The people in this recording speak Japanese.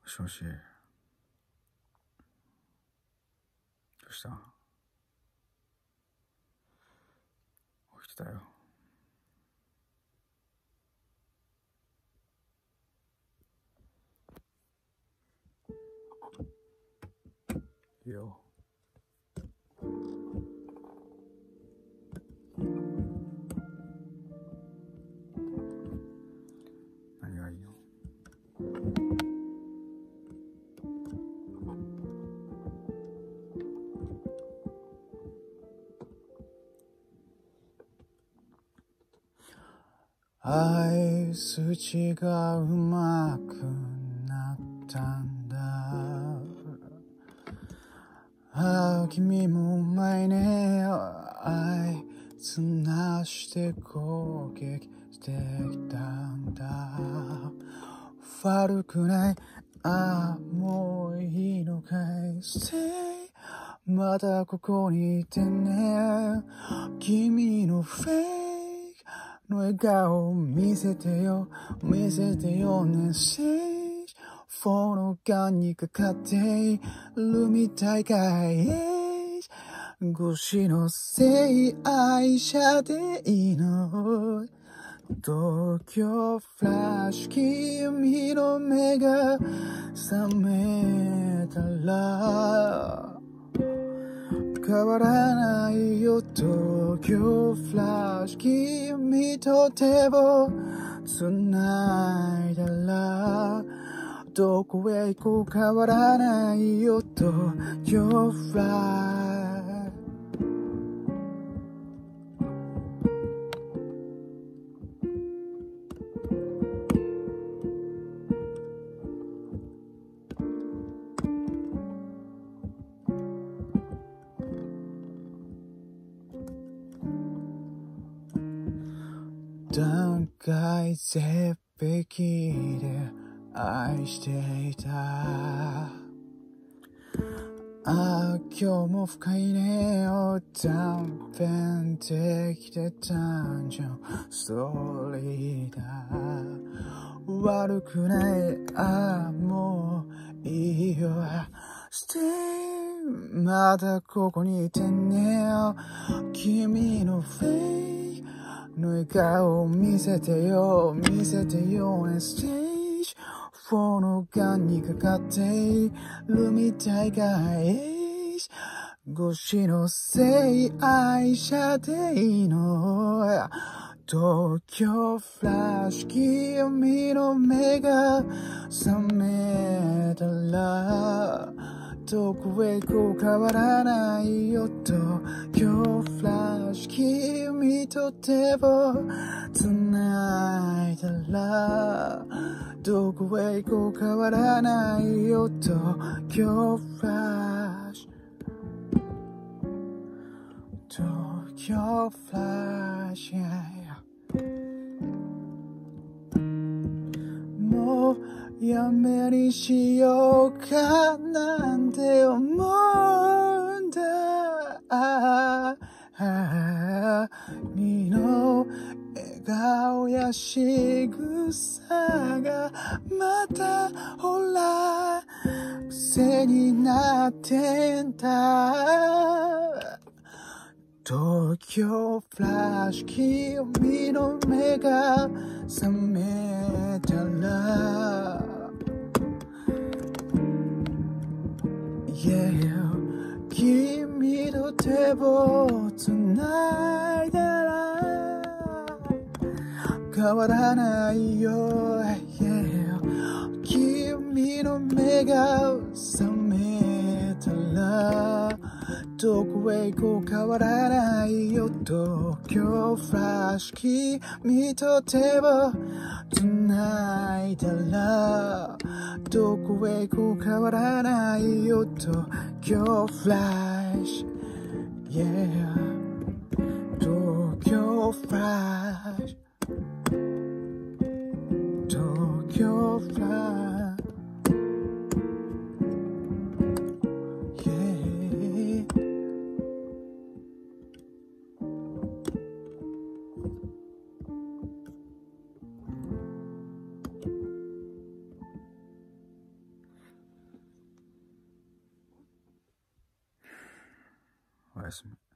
しもし。どうした？起きてたよ。いいよ。何がいいの？相槌がうまくなったんだ。君も前ね、あいつなして攻撃してきたんだ。悪くない、もういいのかい？ Stay まだここにいてね。君のフェイクの笑顔見せてよ、見せてよね。フォのガンにかかっているみたいかい。越しの性愛者でいいの。東京フラッシュ、君の目が覚めたら変わらないよ。東京フラッシュ、君と手を繋いだらどこへ行こう変わらないよ。東京フラッシュ。断崖絶壁で愛していた。今日も深いねを断片的で誕生ストーリーだ。悪くない、もういいよ。Stay まだここにいてね。君のフェイクの笑顔見せてよ、見せてよね。ステージ4のガンにかかっているみたいかい。越しの性愛者でいいの。東京フラッシュ、君の目が覚めたらどこへ行こう変わらないよ。東京フラッシュ、君と手を繋いだらどこへ行こう変わらないよ。東京フラッシュ、東京フラッシュ、もうやめにしようかなんて思うんだ。君の笑顔や仕草がまたほら癖になってんだ。東京フラッシュ、君の目が覚めたら、君と手を繋いだら変わらないよ。君の目が覚めたらどこへ行こう変わらないよ。東京フラッシュ、君と手を繋いだらどこへ行こう変わらないよ。東京フラッシュ、東京フラッシュ、東京フラッシュ、 やすみ。